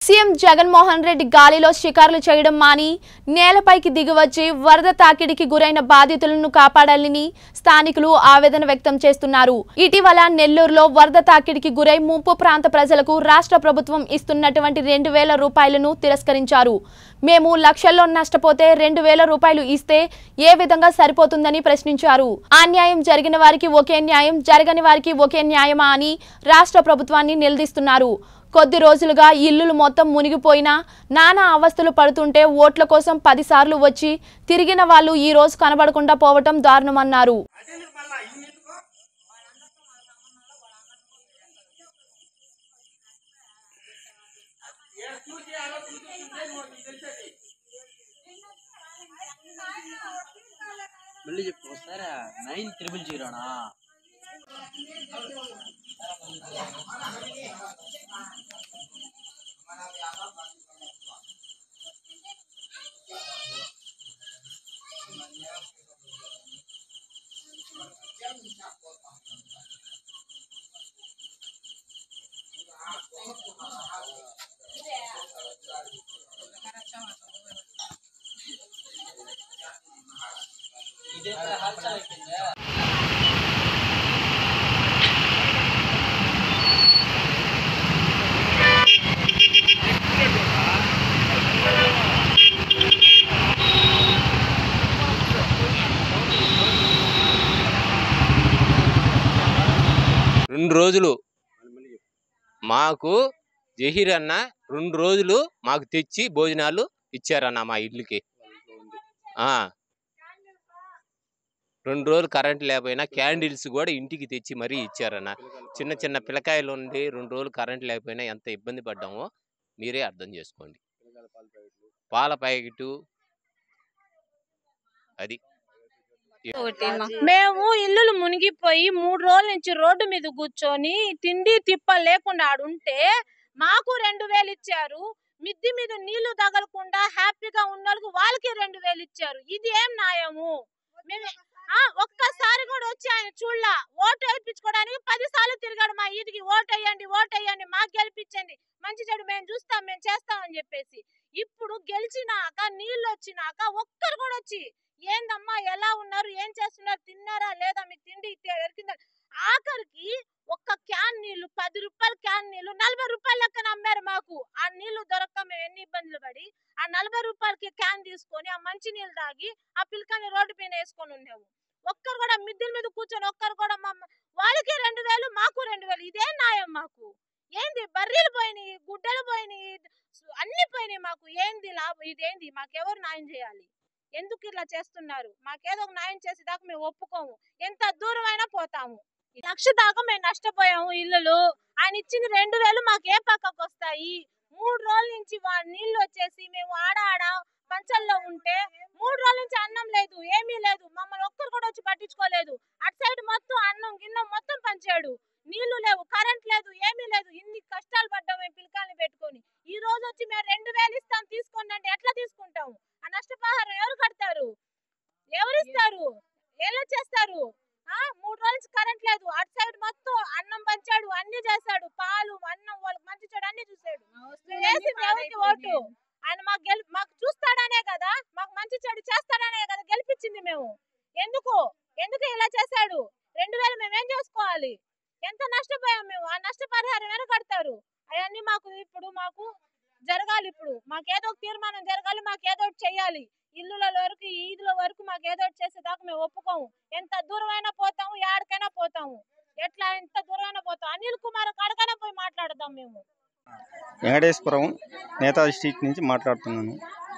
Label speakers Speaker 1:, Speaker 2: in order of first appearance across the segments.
Speaker 1: CM Jaganmohan Reddy గాలిలో షికారులు చేయడం మాని నేలపైకి దిగివచ్చి వరద తాకిడికి గురైన బాధితులను కాపాడాలని స్థానికులు ఆవేదన వ్యక్తం చేస్తున్నారు. ఇటీవల నెల్లూరులో వరద తాకిడికి గురై ముంపు ప్రాంత ప్రజలకు రాష్ట్ర ప్రభుత్వం ఇస్తున్నటువంటి 2,000 రూపాయలను తిరస్కరించారు. మేము లక్షల్లో నష్టపోతే 2,000 రూపాయలు ఇస్తే ఏ విధంగా సరిపోతుందని ప్రశ్నించారు. అన్యాయం జరిగిన వారికి ఒకే న్యాయం, జరగని వారికి ఒకే న్యాయమా అని రాష్ట్ర ప్రభుత్వాన్ని నిలదీస్తున్నారు. కొద్ది రోజులుగా ఇల్లులు మొత్తం మునిగిపోయినా నానా అవస్థలు పడుతుంటే ఓట్ల కోసం 10 సార్లు వచ్చి తిరిగిన వాళ్ళు ఈ రోజు కనబడకుండా పోవటం దారుణమన్నారు.
Speaker 2: మళ్ళీ చెప్పు ఒకసారి 9300 ఇదే హాల్చాల్ అయిపోయిందా?
Speaker 3: 2 రోజులు మాకు జహీర్ అన్న 2 రోజులు మాకు తెచ్చి భోజనాలు ఇచ్చారన్న మా ఇల్లుకి. 2 రోజులు కరెంట్ లేకపోయినా క్యాండిల్స్ కూడా ఇంటికి తెచ్చి మరీ ఇచ్చారన్న. చిన్న చిన్న పిల్లకాయలు ఉండి 2 రోజులు కరెంట్ లేకపోయినా ఎంత ఇబ్బంది పడ్డామో మీరే అర్థం చేసుకోండి. పాల ప్యాకెట్ అది
Speaker 4: మేము ఇల్లులు మునిగిపోయి 3 రోజుల నుంచి రోడ్డు మీద కూర్చొని తిండి తిప్ప లేకుండా ఆడుంటే మాకు 2,000 ఇచ్చారు. మిద్ది మీద నీళ్లు తగలకుండా హ్యాపీగా ఉన్న వాళ్ళకి 2,000 ఇచ్చారు. ఇది ఏం న్యాయము? మేము ఒక్కసారి కూడా వచ్చి ఆయన చూడలా. ఓటు వేయించుకోవడానికి 10 సార్లు తిరిగాడు మా ఈదికి. ఓటేయండి ఓటేయండి మాకు గెలిపించండి, మంచి చెడు మేము చూస్తాం మేము చేస్తామని చెప్పేసి. ఇప్పుడు గెలిచినాక నీళ్ళు వచ్చినాక ఒక్కరు కూడా వచ్చి ఏందమ్మా ఎలా ఉన్నారు, ఏం చేస్తున్నారు, తిన్నారా లేదా, మీకు తిండి ఎరికిందా, ఆఖరికి ఒక్క క్యాన్ నీళ్లు 10 రూపాయల క్యాన్ నీళ్లు 40 రూపాయల లెక్కన అమ్మారు మాకు. ఆ నీళ్లు దొరక్క మేము ఎన్ని ఇబ్బందులు పడి ఆ 40 రూపాయలకి క్యాన్ తీసుకొని ఆ మంచి నీళ్ళు తాగి ఆ పిల్లకాయని రోడ్డు పైన వేసుకొని ఉన్నాము. ఒక్కరు కూడా మిద్దెల మీద కూర్చొని ఒక్కరు కూడా వాళ్ళకి 2,000 మాకు 2,000. ఇదే న్యాయం మాకు? ఏంది బర్రెలు పోయినాయి, గుడ్డలు పోయినాయి, అన్ని పోయినాయి. మాకు ఏంది లాభం? ఇదేంది? మాకెవరు న్యాయం చేయాలి? ఎందుకు ఇలా చేస్తున్నారు? మాకేదో ఒక న్యాయం చేసేదాకా మేము ఒప్పుకోము. ఎంత దూరం అయినా పోతాము. 1,00,000 దాకా మేము నష్టపోయాము. ఇల్లులు ఆయన ఇచ్చిన 2,000 మాకు ఏ పక్కకు వస్తాయి? 3 రోజుల నుంచి నీళ్లు వచ్చేసి మేము ఆడ పంచల్లో ఉంటే 3 రోజుల నుంచి అన్నం లేదు, ఏమీ లేదు. మమ్మల్ని ఒక్కరు కూడా వచ్చి పట్టించుకోలేదు. అటు సైడ్ మొత్తం అన్నం గిన్నం మొత్తం పంచాడు. నీళ్లు లేవు, కరెంట్ లేదు, ఏమీ లేదు. ఇన్ని కష్టాలు పడ్డాము మేము పిల్లకాయని పెట్టుకొని. ఈ రోజు వచ్చి మేము 2,000 ఇస్తాం తీసుకోండి అంటే ఎట్లా తీసుకుంటాము? ఆ నష్టపరిహారం ఎవరు కడతారు? ఎవరిస్తారు? ఎలా చేస్తారు? 3 రోజుల నుంచి కరెంట్ లేదు. అటు సైడ్ మొత్తం అన్నం పంచాడు, అన్ని చేశాడు, పాలు అన్నం వాళ్ళకి మంచి చెడు అన్ని చూసాడు. ఎవరికి ఓటు? ఆయన మాకు చూస్తాడనే కదా, మాకు మంచి చెడు చేస్తాడనే కదా గెలిపించింది మేము. ఎందుకు ఇలా చేశాడు? 2,000 మేమేం చేసుకోవాలి? ఎంత నష్టపోయాం మేము? ఆ నష్టపరిహారం ఎలా కడతారు? అవన్నీ మాకు జరగాలి. ఇప్పుడు మాకేదో ఒక తీర్మానం జరగాలి, మాకేదో ఒకటి చెయ్యాలి. ఇల్లుల వరకు ఈదుల వరకు మాకేదో ఒకటి చేసేదాకా మేము ఒప్పుకోము. ఎంత దూరమైనా పోతాము, ఎక్కడికైనా పోతాము. ఎట్లా ఎంత దూరమైనా పోతాం. అనిల్ కుమార్ కాడికైనా పోయి మాట్లాడదాం. మేము
Speaker 5: వెంకటేశ్వరం నేతాజీ స్ట్రీట్ నుంచి మాట్లాడుతున్నాను.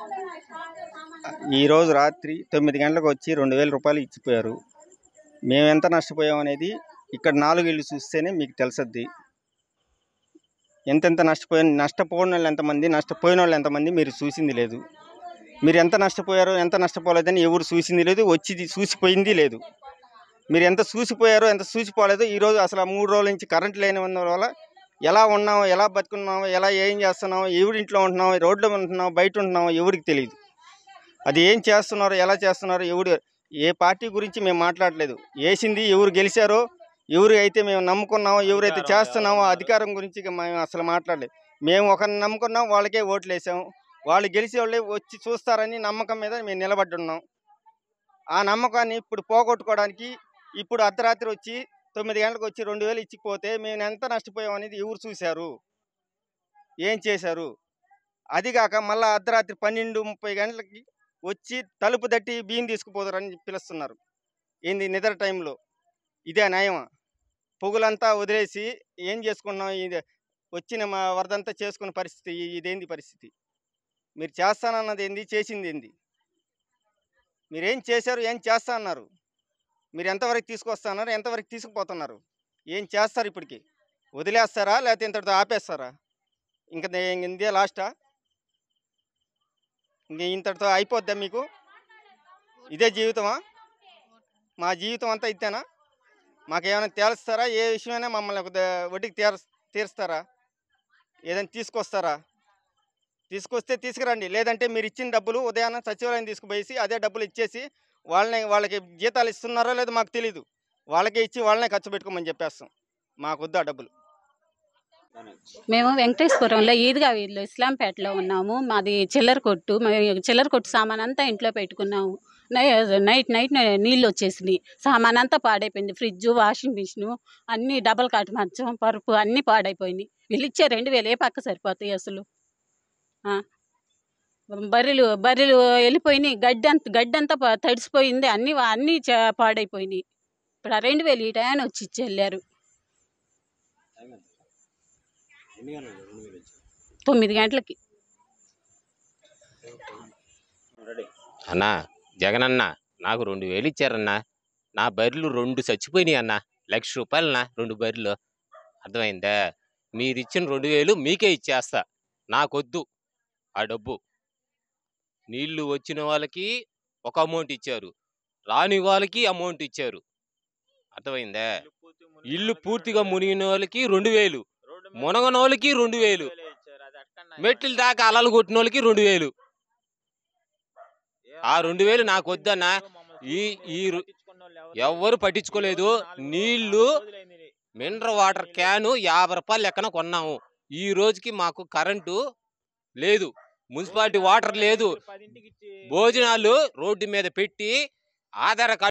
Speaker 5: ఈరోజు రాత్రి 9 గంటలకు వచ్చి 2,000 రూపాయలు ఇచ్చిపోయారు. మేము ఎంత నష్టపోయాం అనేది ఇక్కడ 4 ఇళ్ళు చూస్తేనే మీకు తెలుసద్ది. ఎంతెంత నష్టపోయిన వాళ్ళు ఎంతమంది, నష్టపోయిన వాళ్ళు ఎంతమంది మీరు చూసింది లేదు. మీరు ఎంత నష్టపోయారో ఎంత నష్టపోలేదని ఎవరు చూసింది లేదు, వచ్చి చూసిపోయింది లేదు. మీరు ఎంత చూసిపోయారో ఎంత చూసిపోలేదో ఈరోజు అసలు 3 రోజుల నుంచి కరెంట్ లేని వల్ల ఎలా ఉన్నామో, ఎలా బతుకున్నామో, ఎలా ఏం చేస్తున్నామో, ఎవరింట్లో ఉంటున్నామో, రోడ్లో ఉంటున్నామో, బయట ఉంటున్నామో ఎవరికి తెలియదు. అది ఏం చేస్తున్నారో, ఎలా చేస్తున్నారో ఏ పార్టీ గురించి మేము మాట్లాడలేదు. వేసింది ఎవరు గెలిచారో, ఎవరు అయితే మేము నమ్ముకున్నామో, ఎవరైతే చేస్తున్నామో అధికారం గురించి మేము అసలు మాట్లాడలేదు. మేము ఒకరిని నమ్ముకున్నాం, వాళ్ళకే ఓట్లు వేసాం. వాళ్ళు గెలిచి వాళ్ళే వచ్చి చూస్తారని నమ్మకం మీద మేము నిలబడ్డున్నాం. ఆ నమ్మకాన్ని ఇప్పుడు పోగొట్టుకోవడానికి ఇప్పుడు అర్ధరాత్రి వచ్చి 9 గంటలకు వచ్చి 2000 ఇచ్చిపోతే మేము ఎంత నష్టపోయాం అనేది ఎవరు చూశారు, ఏం చేశారు? అదిగాక మళ్ళీ అర్ధరాత్రి 12:30 గంటలకి వచ్చి తలుపు తట్టి బియ్యం తీసుకుపోతారని పిలుస్తున్నారు. ఏంది నిద్ర టైంలో? ఇదే న్యాయమా? పొగులంతా వదిలేసి ఏం చేసుకున్నాం? ఇది వచ్చిన మా వరదంతా చేసుకున్న పరిస్థితి ఇదేంది పరిస్థితి? మీరు చేస్తానన్నది ఏంది, చేసింది ఏంది? మీరేం చేశారు, ఏం చేస్తా అన్నారు? మీరు ఎంతవరకు తీసుకొస్తున్నారు, ఎంతవరకు తీసుకుపోతున్నారు? ఏం చేస్తారు? ఇప్పటికి వదిలేస్తారా లేకపోతే ఇంతటితో ఆపేస్తారా? ఇందే లాస్టా? ఇంతటితో అయిపోద్దా మీకు? ఇదే జీవితమా? మా జీవితం అంతా ఇదేనా? మాకేమైనా తేలుస్తారా? ఏ విషయమైనా మమ్మల్ని వడ్డీకి తీరుస్తారా? ఏదైనా తీసుకొస్తారా? తీసుకొస్తే తీసుకురండి, లేదంటే మీరు ఇచ్చిన డబ్బులు ఉదయాన్నే సచివాలయం తీసుకుపోయేసి అదే డబ్బులు ఇచ్చేసి వాళ్ళకి జీతాలు ఇస్తున్నారో లేదో మాకు తెలీదు, వాళ్ళకే ఇచ్చి వాళ్ళనే ఖర్చు పెట్టుకోమని చెప్పేస్తాం. మాకు వద్దు ఆ డబ్బులు.
Speaker 6: మేము వెంకటేశ్వరంలో ఈద్గా వీధిలో ఇస్లాంపేటలో ఉన్నాము. మాది చిల్లర కొట్టు. మేము చిల్లర కొట్టు సామాన్ అంతా ఇంట్లో పెట్టుకున్నాము. నైట్ నీళ్ళు వచ్చేసినాయి, సామాన్ అంతా పాడైపోయింది. ఫ్రిడ్జ్, వాషింగ్ మిషను అన్నీ డబల్ కాట్ మంచం, పరుపు అన్నీ పాడైపోయినాయి. వీళ్ళు ఇచ్చే 2000 ఏ పక్క సరిపోతాయి అసలు? బర్రెలు వెళ్ళిపోయినాయి, గడ్డంతా తడిసిపోయింది, అన్నీ పాడైపోయినాయి. ఇప్పుడు ఆ 2000 ఈ టైం వచ్చి ఇచ్చి వెళ్ళారు. 9 గంటలకి.
Speaker 3: అన్నా జగనన్న నాకు 2000 ఇచ్చారన్నా. నా బర్రెలు 2 చచ్చిపోయినాయి అన్న. ₹1,00,000 2 బర్రెలు. అర్థమైందా? మీరు ఇచ్చిన 2000 మీకే ఇచ్చేస్తా, నాకొద్దు ఆ డబ్బు. నీళ్లు వచ్చిన వాళ్ళకి ఒక అమౌంట్ ఇచ్చారు, రాని వాళ్ళకి అమౌంట్ ఇచ్చారు. అర్థమైందా? ఇల్లు పూర్తిగా మునిగిన వాళ్ళకి 2000, మునగన వాళ్ళకి 2000, మెట్ల దాకా అలలు కొట్టిన వాళ్ళకి 2000. ఆ 2000 నాకు వద్దన్నా. ఎవరు పట్టించుకోలేదు. నీళ్లు మినరల్ వాటర్ క్యాను ₹50 లెక్కన కొన్నాము. ఈ రోజుకి మాకు కరెంటు లేదు, మున్సిపాలిటీ వాటర్ లేదు, భోజనాలు రోడ్డు మీద పెట్టి ఆధార్ కార్డు